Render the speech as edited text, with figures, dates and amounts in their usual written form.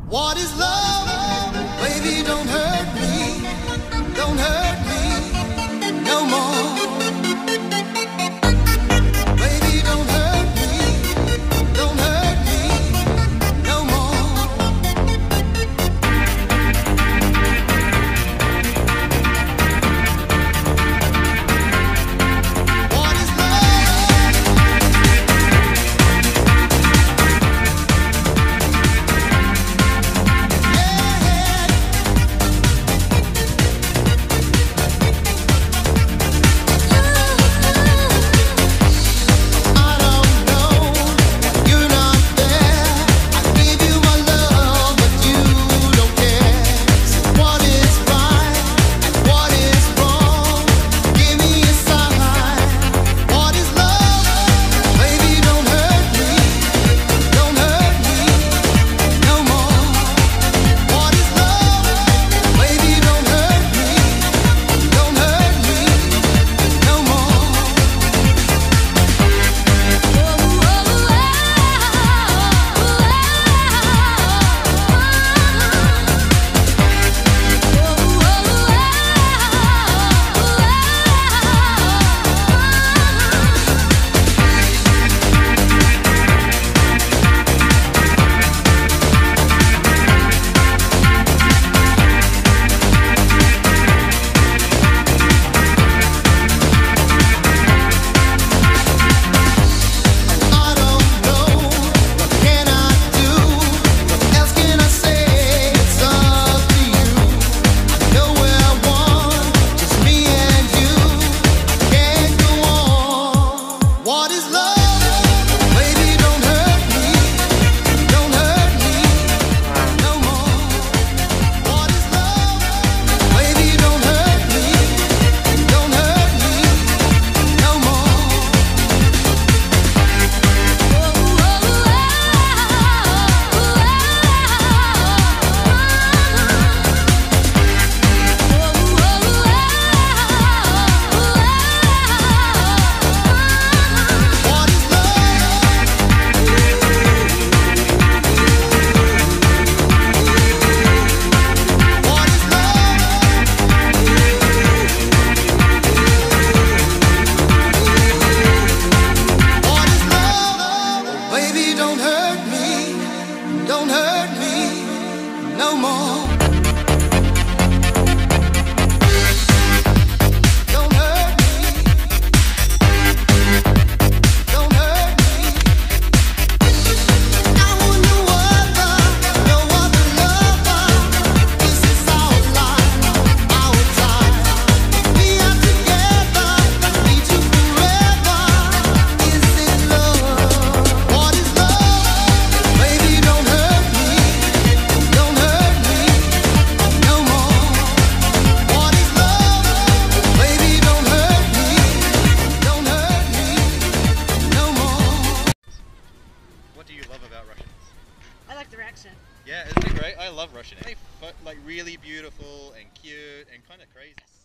What is love? Baby, don't hurt me. Don't hurt me no more. Baby, don't hurt me. Don't hurt me no more. What is Don't hurt me no more. Don't hurt me. Don't hurt me. I want no other lover. This is our life, our time. We are together, need you forever. Is it love? What is love? Baby, don't hurt me. Don't hurt me no more. What is love? Baby, don't hurt me. Don't hurt me no more. What do you love about Russians? I like their accent. Yeah, isn't it great? I love Russian. They like really beautiful and cute and kind of crazy.